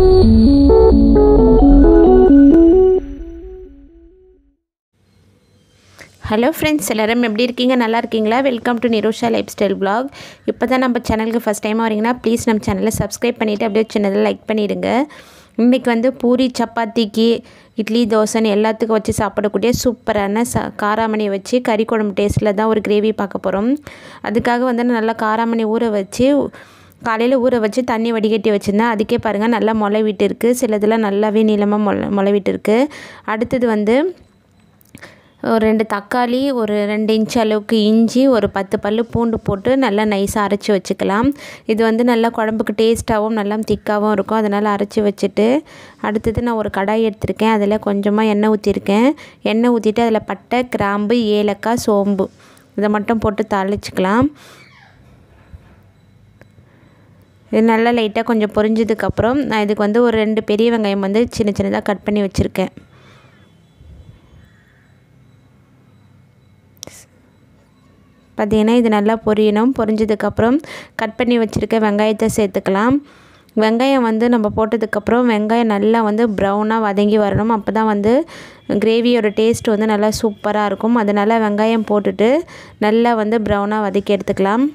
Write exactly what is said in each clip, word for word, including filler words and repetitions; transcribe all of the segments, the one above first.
Hello friends, எல்லாரும் எப்படி இருக்கீங்க? நல்லா இருக்கீங்களா? Welcome to Nirosha life style vlog. இப்போ தான் நம்ம சேனலுக்கு ஃபஸ்ட் டைம் வரீங்கன்னா ப்ளீஸ் நம்ம சேனலை சப்ஸ்கிரைப் பண்ணிவிட்டு அப்படியே சின்னதில் லைக் பண்ணிடுங்க. இன்றைக்கி வந்து பூரி, சப்பாத்திக்கு, இட்லி, தோசைன்னு எல்லாத்துக்கும் வச்சு சாப்பிடக்கூடிய சூப்பரான ச காராமணி வச்சு கறி குழம்பு டேஸ்ட்டில் தான் ஒரு கிரேவி பார்க்க போகிறோம். அதுக்காக வந்து நல்லா காராமணி ஊற வச்சு காலையில் ஊற வச்சு தண்ணி வடிகட்டி வச்சுருந்தேன். அதுக்கே பாருங்கள் நல்லா முளை விட்டு இருக்குது. சிலதெல்லாம் நல்லாவே நீளமாக முளை முளை விட்டு இருக்குது. அடுத்தது வந்து ஒரு ரெண்டு தக்காளி, ஒரு ரெண்டு இன்ச் அளவுக்கு இஞ்சி, ஒரு பத்து பல் பூண்டு போட்டு நல்லா நைஸாக அரைச்சி வச்சுக்கலாம். இது வந்து நல்லா குழம்புக்கு டேஸ்ட்டாகவும் நல்லா திக்காகவும் இருக்கும். அதனால் அரைச்சி வச்சுட்டு அடுத்தது நான் ஒரு கடாய் எடுத்திருக்கேன். அதில் கொஞ்சமாக எண்ணெய் ஊற்றிருக்கேன். எண்ணெய் ஊற்றிட்டு அதில் பட்டை, கிராம்பு, ஏலக்காய், சோம்பு இதை மட்டும் போட்டு தாளிச்சிக்கலாம். இது நல்லா லைட்டாக கொஞ்சம் பொரிஞ்சதுக்கப்புறம் நான் இதுக்கு வந்து ஒரு ரெண்டு பெரிய வெங்காயம் வந்து சின்ன சின்னதாக கட் பண்ணி வச்சுருக்கேன். பார்த்திங்கன்னா இது நல்லா பொரியணும். பொரிஞ்சதுக்கப்புறம் கட் பண்ணி வச்சுருக்க வெங்காயத்தை சேர்த்துக்கலாம். வெங்காயம் வந்து நம்ம போட்டதுக்கப்புறம் வெங்காயம் நல்லா வந்து ப்ரௌனாக வதங்கி வரணும். அப்போ தான் வந்து கிரேவியோட டேஸ்ட் வந்து நல்லா சூப்பராக இருக்கும். அதனால் வெங்காயம் போட்டுட்டு நல்லா வந்து ப்ரௌனாக வதக்கி எடுத்துக்கலாம்.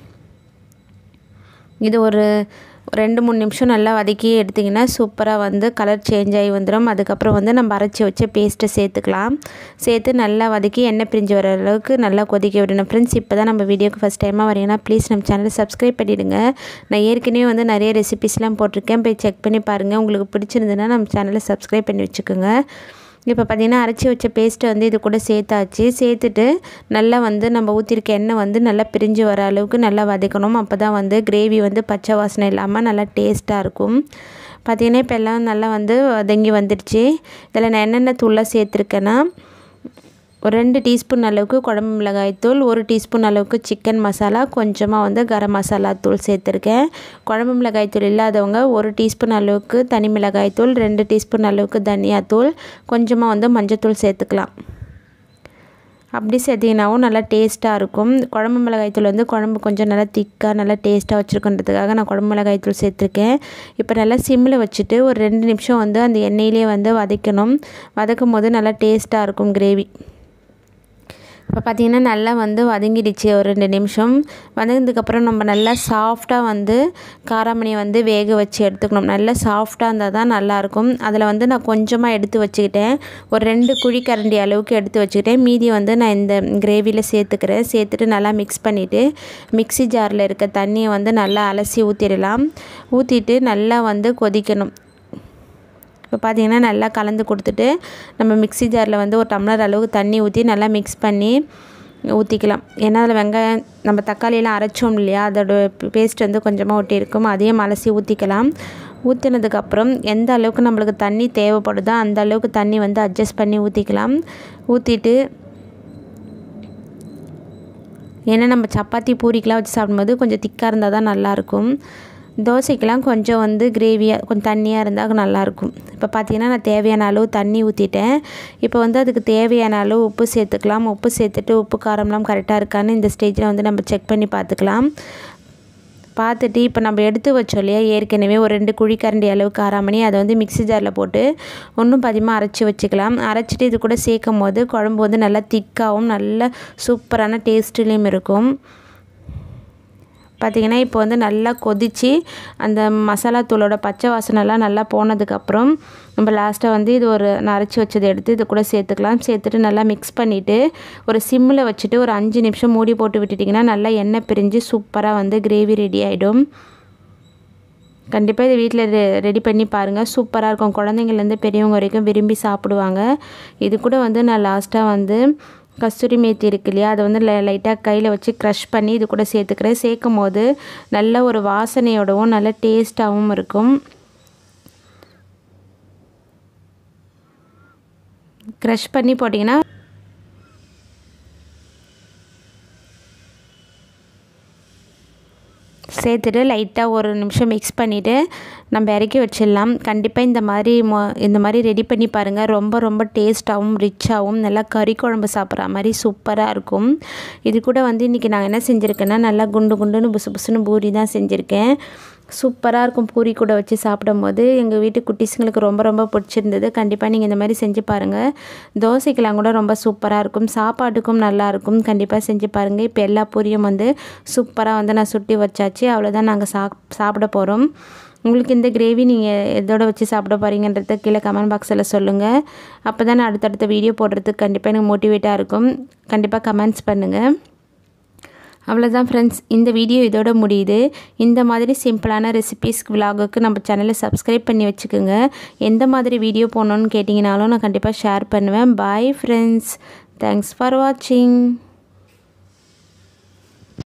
இது ஒரு ரெண்டு மூணு நிமிஷம் நல்லா வதக்கி எடுத்திங்கன்னா சூப்பராக வந்து கலர் சேஞ்ச் ஆகி வந்துடும். அதுக்கப்புறம் வந்து நம்ம அரைச்சி வச்ச பேஸ்ட்டை சேர்த்துக்கலாம். சேர்த்து நல்லா வதக்கி எண்ணெய் பிரிஞ்சு வர அளவுக்கு நல்லா கொதிக்க விடணும். ஃப்ரெண்ட்ஸ், இப்போ தான் நம்ம வீடியோக்கு ஃபஸ்ட் டைமாக வரீங்கன்னா ப்ளீஸ் நம்ம சேனலை சப்ஸ்கிரைப் பண்ணிவிடுங்க. நான் ஏற்கனவே வந்து நிறைய ரெசிபிஸ்லாம் போட்டிருக்கேன், போய் செக் பண்ணி பாருங்கள். உங்களுக்கு பிடிச்சிருந்துன்னா நம்ம சேனலை சப்ஸ்கிரைப் பண்ணி வச்சுக்கோங்க. இப்போ பார்த்திங்கன்னா அரைச்சி வச்ச பேஸ்ட்டை வந்து இது கூட சேர்த்தாச்சு. சேர்த்துட்டு நல்லா வந்து நம்ம ஊற்றிருக்க எண்ணெய் வந்து நல்லா பிரிஞ்சு வர அளவுக்கு நல்லா வதக்கணும். அப்போ தான் வந்து கிரேவி வந்து பச்சை வாசனை இல்லாமல் நல்லா டேஸ்ட்டாக இருக்கும். பார்த்திங்கன்னா இப்போ எல்லாம் நல்லா வந்து வதங்கி வந்துடுச்சு. இதில் நான் என்னென்ன தூள்லாம் சேர்த்துருக்கேன்னா ஒரு ரெண்டு டீஸ்பூன் அளவுக்கு குழம்பு மிளகாய்த்தூள், ஒரு டீஸ்பூன் அளவுக்கு சிக்கன் மசாலா, கொஞ்சமாக வந்து கரம் மசாலா தூள் சேர்த்துருக்கேன். குழம்பு மிளகாய்த்தூள் இல்லாதவங்க ஒரு டீஸ்பூன் அளவுக்கு தனி மிளகாய்த்தூள், ரெண்டு டீஸ்பூன் அளவுக்கு தனியாத்தூள், கொஞ்சமாக வந்து மஞ்சத்தூள் சேர்த்துக்கலாம். அப்படி சேர்த்திங்கனாவும் நல்லா டேஸ்ட்டாக இருக்கும். குழம்பு மிளகாய்த்தூள் வந்து குழம்பு கொஞ்சம் நல்லா திக்காக நல்லா டேஸ்ட்டாக வச்சுருக்கன்றதுக்காக நான் குழம்பு மிளகாய்த்தூள் சேர்த்துருக்கேன். இப்போ நல்லா சிம்மில் வச்சுட்டு ஒரு ரெண்டு நிமிஷம் வந்து அந்த எண்ணெயிலே வந்து வதக்கணும். வதக்கும் போது நல்லா டேஸ்ட்டாக இருக்கும் கிரேவி. இப்போ பார்த்திங்கன்னா நல்லா வந்து வதங்கிடுச்சு. ஒரு ரெண்டு நிமிஷம் வதங்கினதுக்கப்புறம் நம்ம நல்லா சாஃப்டாக வந்து காராமணியை வந்து வேக வச்சு எடுத்துக்கணும். நல்லா சாஃப்டாக இருந்தால் தான் நல்லாயிருக்கும். அதில் வந்து நான் கொஞ்சமாக எடுத்து வச்சுக்கிட்டேன். ஒரு ரெண்டு குழிக்கரண்டி அளவுக்கு எடுத்து வச்சுக்கிட்டேன். மீதி வந்து நான் இந்த கிரேவியில் சேர்த்துக்கிறேன். சேர்த்துட்டு நல்லா மிக்ஸ் பண்ணிவிட்டு மிக்ஸி ஜாரில் இருக்க தண்ணியை வந்து நல்லா அலசி ஊற்றிடலாம். ஊற்றிட்டு நல்லா வந்து கொதிக்கணும். இப்போ பார்த்திங்கன்னா நல்லா கலந்து கொடுத்துட்டு நம்ம மிக்ஸி ஜாரில் வந்து ஒரு டம்ளர் அளவுக்கு தண்ணி ஊற்றி நல்லா மிக்ஸ் பண்ணி ஊற்றிக்கலாம். ஏன்னா அதில் வெங்காயம் நம்ம தக்காளியெல்லாம் அரைச்சோம் இல்லையா, அதோட பேஸ்ட் வந்து கொஞ்சமாக ஒட்டி இருக்கும். அதையும் அலசி ஊற்றிக்கலாம். ஊற்றினதுக்கப்புறம் எந்த அளவுக்கு நம்மளுக்கு தண்ணி தேவைப்படுதோ அந்த அளவுக்கு தண்ணி வந்து அட்ஜஸ்ட் பண்ணி ஊற்றிக்கலாம். ஊற்றிட்டு ஏன்னா நம்ம சப்பாத்தி பூரிக்கெலாம் வச்சு சாப்பிடும்போது கொஞ்சம் திக்காக இருந்தால் தான் நல்லாயிருக்கும். தோசைக்கெலாம் கொஞ்சம் வந்து கிரேவியாக கொஞ்சம் தண்ணியாக இருந்தால் நல்லாயிருக்கும். இப்போ பார்த்திங்கன்னா நான் தேவையான அளவு தண்ணி ஊற்றிட்டேன். இப்போ வந்து அதுக்கு தேவையான அளவு உப்பு சேர்த்துக்கலாம். உப்பு சேர்த்துட்டு உப்பு காரம்லாம் கரெக்டாக இருக்கான்னு இந்த ஸ்டேஜில் வந்து நம்ம செக் பண்ணி பார்த்துக்கலாம். பார்த்துட்டு இப்போ நம்ம எடுத்து வச்சோம் இல்லையா ஏற்கனவே ஒரு ரெண்டு குழிக்கரண்டி அளவு காராமணி, அதை வந்து மிக்ஸி ஜாரில் போட்டு ஒன்றும் பாதியமாக அரைச்சி வச்சுக்கலாம். அரைச்சிட்டு இது கூட சேர்க்கும் போது குழம்பு வந்து நல்லா திக்காகவும் நல்ல சூப்பரான டேஸ்ட்லேயும் இருக்கும். பார்த்திங்கன்னா இப்போ வந்து நல்லா கொதித்து அந்த மசாலா தூளோட பச்சை வாசனைலாம் நல்லா போனதுக்கப்புறம் நம்ம லாஸ்ட்டாக வந்து இது ஒரு அரைச்சி வச்சதை எடுத்து இது கூட சேர்த்துக்கலாம். சேர்த்துட்டு நல்லா மிக்ஸ் பண்ணிவிட்டு ஒரு சிம்மில் வச்சுட்டு ஒரு அஞ்சு நிமிஷம் மூடி போட்டு விட்டுட்டிங்கன்னா நல்லா எண்ணெய் பிரிஞ்சு சூப்பராக வந்து கிரேவி ரெடி ஆகிடும். கண்டிப்பாக இது வீட்டில் ரெ ரெடி பண்ணி பாருங்கள். சூப்பராக இருக்கும். குழந்தைங்கள்லேருந்து பெரியவங்க வரைக்கும் விரும்பி சாப்பிடுவாங்க. இது கூட வந்து நான் லாஸ்ட்டாக வந்து கஸ்தூரி மேத்தி இருக்கு இல்லையா, அதை வந்து லைட்டாக கையில் வச்சு க்ரஷ் பண்ணி இது கூட சேர்த்துக்கிறேன். சேர்க்கும் போது நல்ல ஒரு வாசனையோடவும் நல்ல டேஸ்ட்டாகவும் இருக்கும். க்ரஷ் பண்ணி போட்டிங்கன்னா சேர்த்துட்டு லைட்டாக ஒரு நிமிஷம் மிக்ஸ் பண்ணிவிட்டு நம்ம இறக்கி வச்சிடலாம். கண்டிப்பாக இந்த மாதிரி மொ இந்த மாதிரி ரெடி பண்ணி பாருங்கள். ரொம்ப ரொம்ப டேஸ்ட்டாகவும் ரிச்சாகவும் நல்லா கறி குழம்பு சாப்பிட்ற மாதிரி சூப்பராக இருக்கும். இது கூட வந்து இன்றைக்கி நான் என்ன செஞ்சுருக்கேன்னா நல்லா குண்டு குண்டுன்னு புசு புசுன்னு பூரி தான் செஞ்சுருக்கேன். சூப்பராக இருக்கும் பூரி கூட வச்சு சாப்பிடும்போது. எங்கள் வீட்டு குட்டீஸுங்களுக்கு ரொம்ப ரொம்ப பிடிச்சிருந்தது. கண்டிப்பாக நீங்கள் இந்த மாதிரி செஞ்சு பாருங்கள். தோசைக்கெலாம் கூட ரொம்ப சூப்பராக இருக்கும், சாப்பாட்டுக்கும் நல்லாயிருக்கும். கண்டிப்பாக செஞ்சு பாருங்கள். இப்போ எல்லா பூரியும் வந்து சூப்பராக வந்து நான் சுட்டி வச்சாச்சு. அவ்வளோதான், நாங்கள் சாப் சாப்பிட போகிறோம். உங்களுக்கு இந்த கிரேவி நீங்கள் எதோட வச்சு சாப்பிட போகிறீங்கன்றத கீழே கமெண்ட் பாக்ஸில் சொல்லுங்கள். அப்போ தான் நான் அடுத்தடுத்த வீடியோ போடுறதுக்கு கண்டிப்பாக எனக்கு மோட்டிவேட்டாக இருக்கும். கண்டிப்பாக கமெண்ட்ஸ் பண்ணுங்கள். அவ்வளோதான் ஃப்ரெண்ட்ஸ், இந்த வீடியோ இதோட முடியுது. இந்த மாதிரி சிம்பிளான ரெசிபீஸ் விலாகுக்கு நம்ம சேனலை சப்ஸ்கிரைப் பண்ணி வச்சுக்கோங்க. எந்த மாதிரி வீடியோ போடணுன்னு கேட்டிங்கனாலும் நான் கண்டிப்பாக ஷேர் பண்ணுவேன். பாய் ஃப்ரெண்ட்ஸ், தேங்க்ஸ் ஃபார் வாட்சிங்.